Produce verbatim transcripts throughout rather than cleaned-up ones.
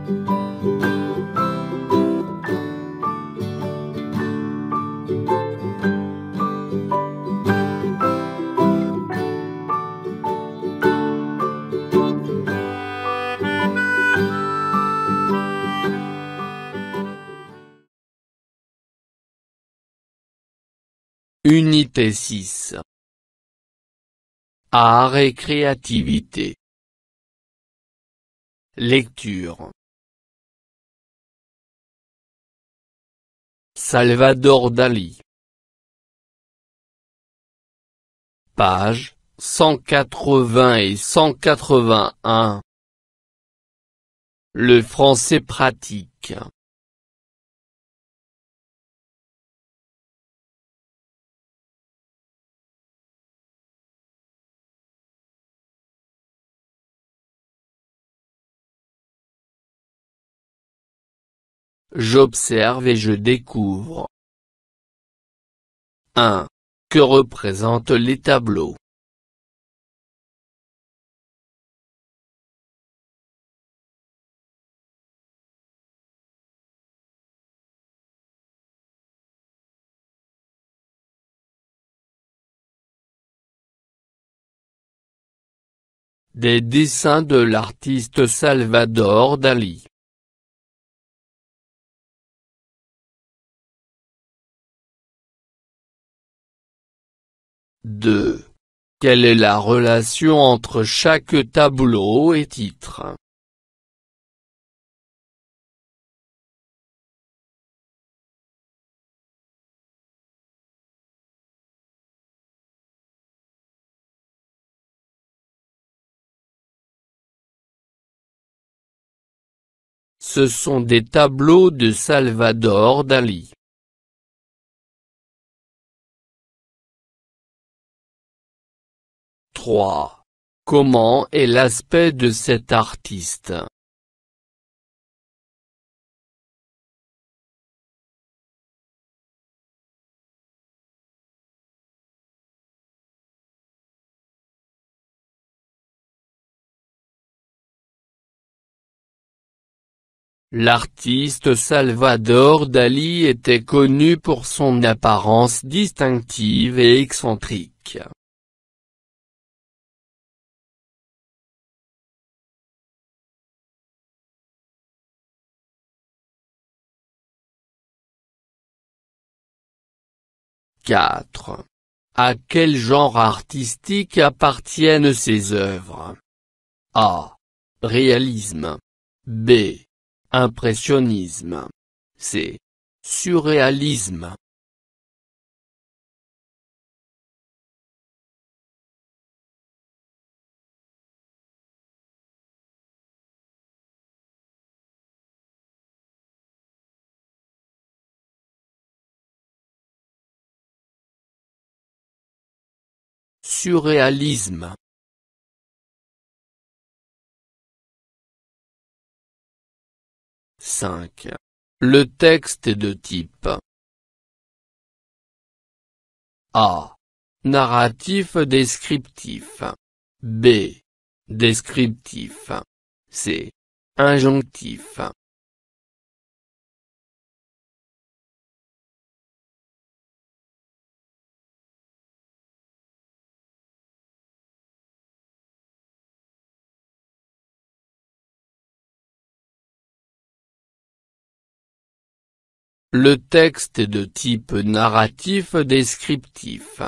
Unité six. Art et créativité. Lecture. Salvador Dali. Pages cent quatre-vingts et cent quatre-vingt-un. Le français pratique. J'observe et je découvre. un. Que représentent les tableaux? Des dessins de l'artiste Salvador Dali. deux. Quelle est la relation entre chaque tableau et titre? Ce sont des tableaux de Salvador Dali. trois. Comment est l'aspect de cet artiste? L'artiste Salvador Dali était connu pour son apparence distinctive et excentrique. quatre. À quel genre artistique appartiennent ses œuvres? A. Réalisme. B. Impressionnisme. C. Surréalisme. Surréalisme. cinq. Le texte est de type A. Narratif descriptif. B. Descriptif. C. Injonctif. Le texte est de type narratif descriptif.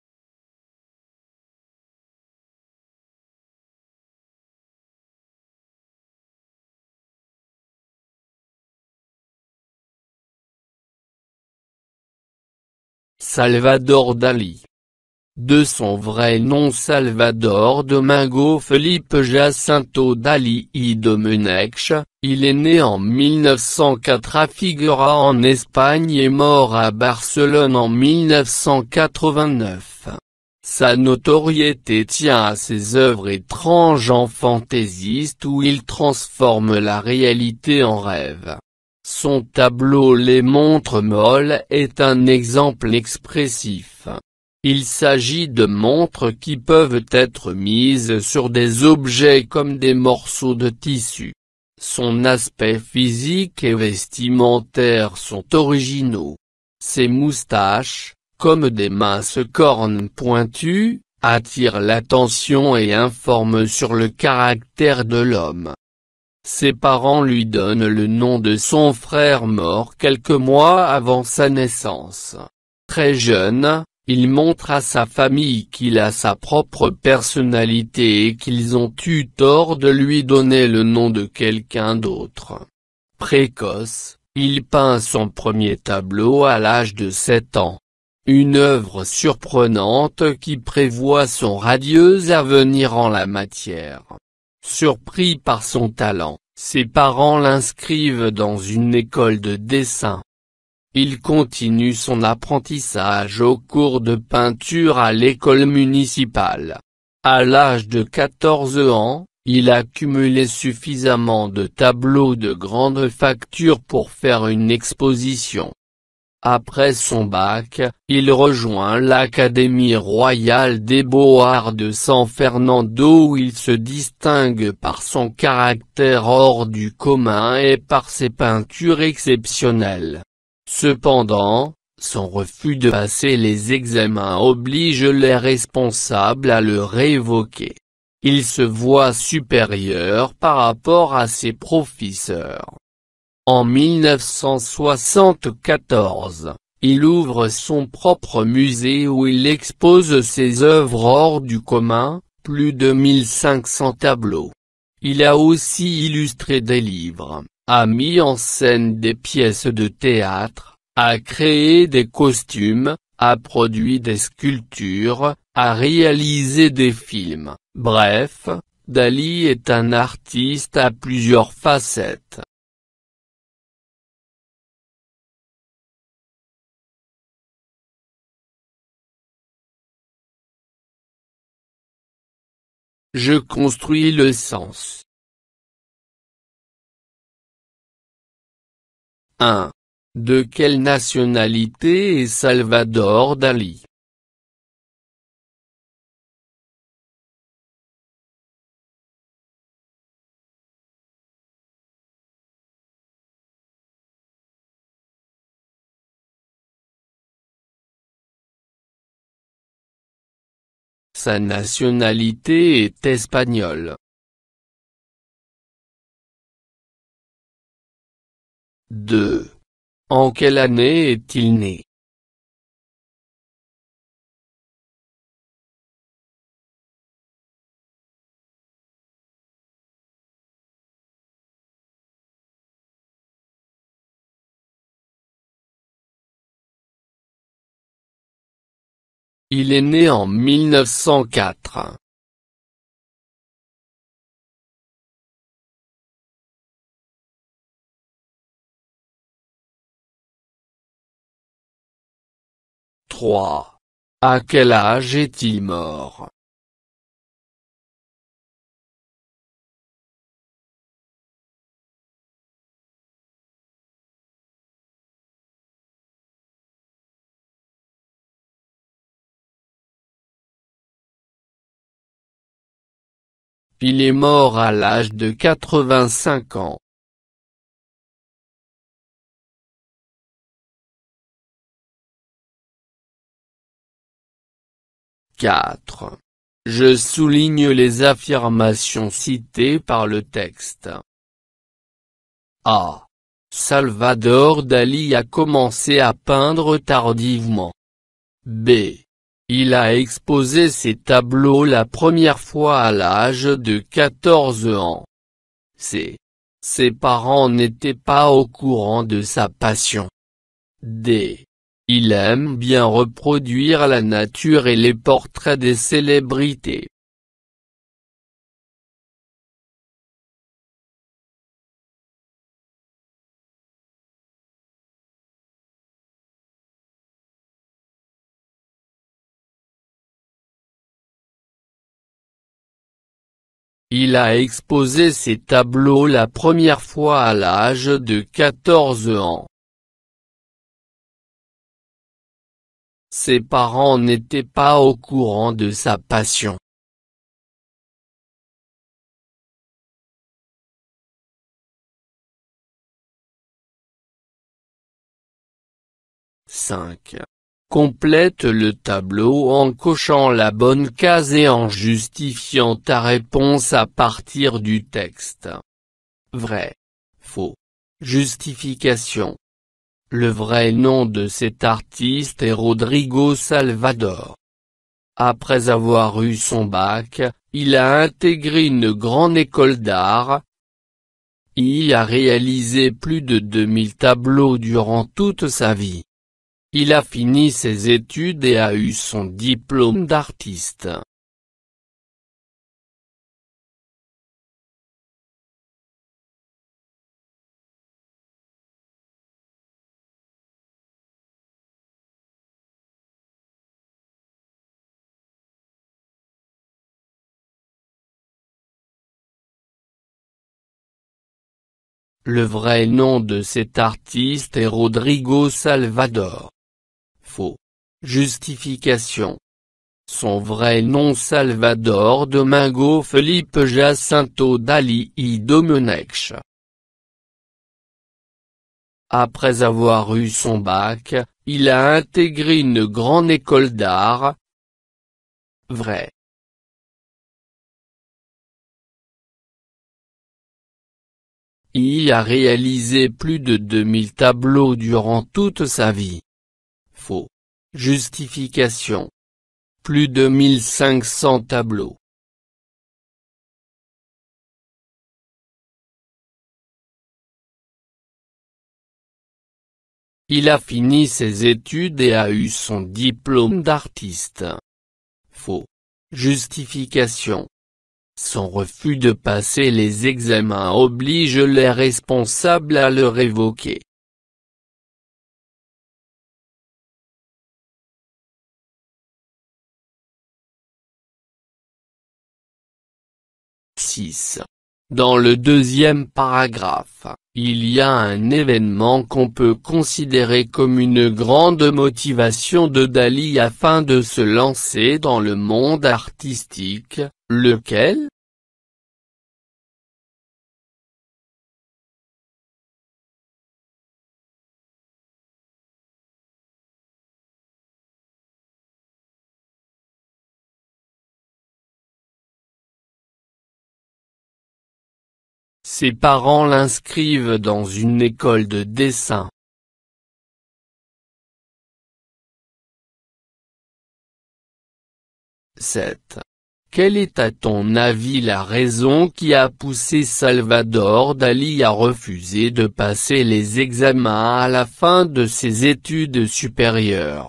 Salvador Dali. De son vrai nom Salvador Domingo Felipe Jacinto Dali y Domenech, il est né en mille neuf cent quatre à Figueira en Espagne et mort à Barcelone en mille neuf cent quatre-vingt-neuf. Sa notoriété tient à ses œuvres étranges en fantaisiste où il transforme la réalité en rêve. Son tableau Les Montres molles est un exemple expressif. Il s'agit de montres qui peuvent être mises sur des objets comme des morceaux de tissu. Son aspect physique et vestimentaire sont originaux. Ses moustaches, comme des minces cornes pointues, attirent l'attention et informent sur le caractère de l'homme. Ses parents lui donnent le nom de son frère mort quelques mois avant sa naissance. Très jeune, il montre à sa famille qu'il a sa propre personnalité et qu'ils ont eu tort de lui donner le nom de quelqu'un d'autre. Précoce, il peint son premier tableau à l'âge de sept ans. Une œuvre surprenante qui prévoit son radieux avenir en la matière. Surpris par son talent, ses parents l'inscrivent dans une école de dessin. Il continue son apprentissage au cours de peinture à l'école municipale. À l'âge de quatorze ans, il a cumulé suffisamment de tableaux de grande facture pour faire une exposition. Après son bac, il rejoint l'Académie royale des beaux-arts de San Fernando où il se distingue par son caractère hors du commun et par ses peintures exceptionnelles. Cependant, son refus de passer les examens oblige les responsables à le révoquer. Il se voit supérieur par rapport à ses professeurs. En mille neuf cent soixante-quatorze, il ouvre son propre musée où il expose ses œuvres hors du commun, plus de mille cinq cents tableaux. Il a aussi illustré des livres, a mis en scène des pièces de théâtre, a créé des costumes, a produit des sculptures, a réalisé des films. Bref, Dali est un artiste à plusieurs facettes. Je construis le sens. un. De quelle nationalité est Salvador Dali? Sa nationalité est espagnole. deux. En quelle année est-il né? Il est né en mille neuf cent quatre. trois. À quel âge est-il mort? Il est mort à l'âge de quatre-vingt-cinq ans. quatre. Je souligne les affirmations citées par le texte. A. Salvador Dali a commencé à peindre tardivement. B. Il a exposé ses tableaux la première fois à l'âge de quatorze ans. C. Ses parents n'étaient pas au courant de sa passion. D. Il aime bien reproduire la nature et les portraits des célébrités. Il a exposé ses tableaux la première fois à l'âge de quatorze ans. Ses parents n'étaient pas au courant de sa passion. cinq. Complète le tableau en cochant la bonne case et en justifiant ta réponse à partir du texte. Vrai. Faux. Justification. Le vrai nom de cet artiste est Rodrigo Salvador. Après avoir eu son bac, il a intégré une grande école d'art. Il a réalisé plus de deux mille tableaux durant toute sa vie. Il a fini ses études et a eu son diplôme d'artiste. Le vrai nom de cet artiste est Rodrigo Salvador. Faux. Justification. Son vrai nom Salvador Domingo Felipe Jacinto Dali y Domenech. Après avoir eu son bac, il a intégré une grande école d'art. Vrai. Il a réalisé plus de deux mille tableaux durant toute sa vie. Faux. Justification. Plus de mille cinq cents tableaux. Il a fini ses études et a eu son diplôme d'artiste. Faux. Justification. Son refus de passer les examens oblige les responsables à le révoquer. six. Dans le deuxième paragraphe, il y a un événement qu'on peut considérer comme une grande motivation de Dali afin de se lancer dans le monde artistique, lequel? Ses parents l'inscrivent dans une école de dessin. sept. Quelle est à ton avis la raison qui a poussé Salvador Dali à refuser de passer les examens à la fin de ses études supérieures?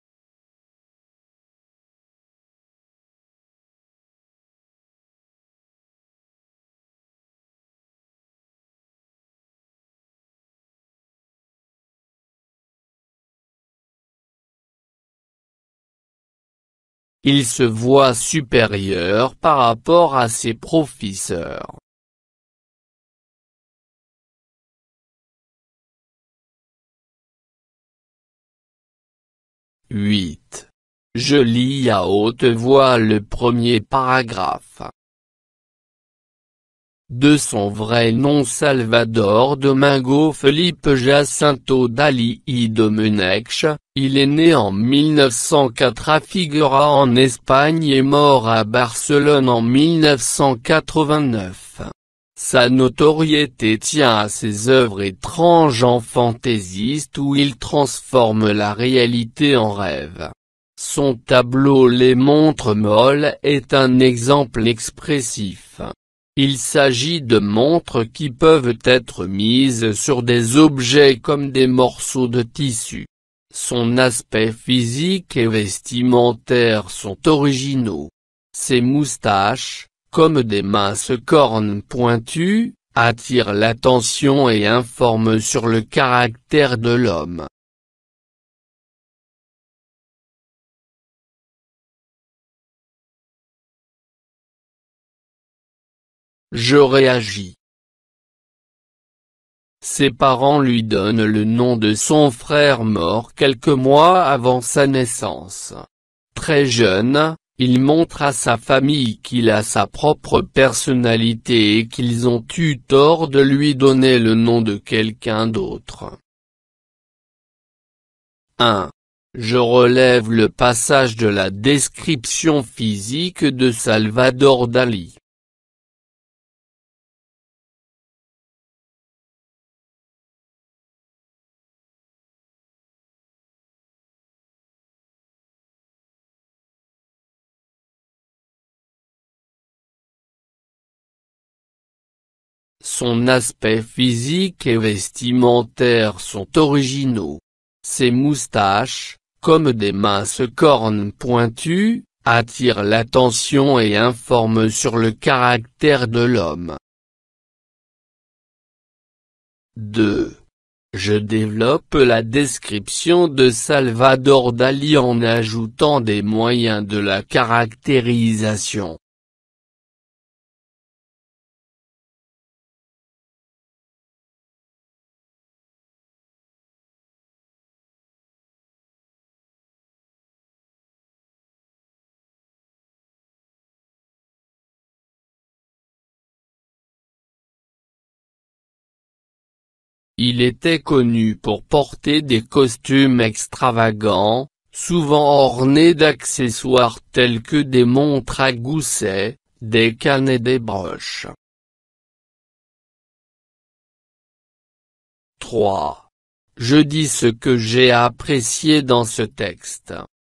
Il se voit supérieur par rapport à ses professeurs. huit. Je lis à haute voix le premier paragraphe. De son vrai nom Salvador Domingo Felipe Jacinto Dali y Domenech, il est né en mille neuf cent quatre à Figueira en Espagne et mort à Barcelone en mille neuf cent quatre-vingt-neuf. Sa notoriété tient à ses œuvres étranges en fantaisiste où il transforme la réalité en rêve. Son tableau Les Montres molles est un exemple expressif. Il s'agit de montres qui peuvent être mises sur des objets comme des morceaux de tissu. Son aspect physique et vestimentaire sont originaux. Ses moustaches, comme des minces cornes pointues, attirent l'attention et informent sur le caractère de l'homme. Je réagis. Ses parents lui donnent le nom de son frère mort quelques mois avant sa naissance. Très jeune, il montre à sa famille qu'il a sa propre personnalité et qu'ils ont eu tort de lui donner le nom de quelqu'un d'autre. un. Je relève le passage de la description physique de Salvador Dali. Son aspect physique et vestimentaire sont originaux. Ses moustaches, comme des minces cornes pointues, attirent l'attention et informent sur le caractère de l'homme. deux. Je développe la description de Salvador Dali en ajoutant des moyens de la caractérisation. Il était connu pour porter des costumes extravagants, souvent ornés d'accessoires tels que des montres à gousset, des cannes et des broches. trois. Je dis ce que j'ai apprécié dans ce texte.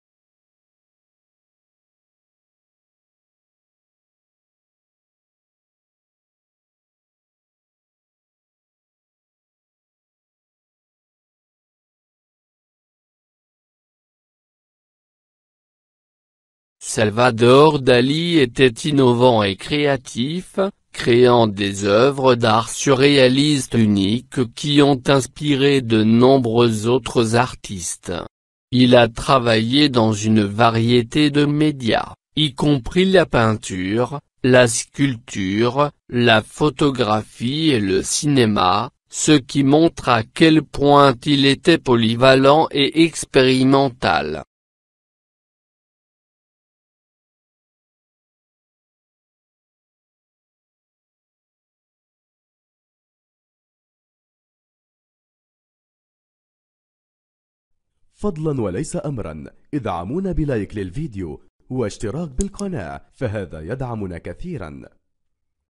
Salvador Dali était innovant et créatif, créant des œuvres d'art surréalistes uniques qui ont inspiré de nombreux autres artistes. Il a travaillé dans une variété de médias, y compris la peinture, la sculpture, la photographie et le cinéma, ce qui montre à quel point il était polyvalent et expérimental. فضلا وليس أمرا ادعمونا بلايك للفيديو واشتراك بالقناة، فهذا يدعمنا كثيرا.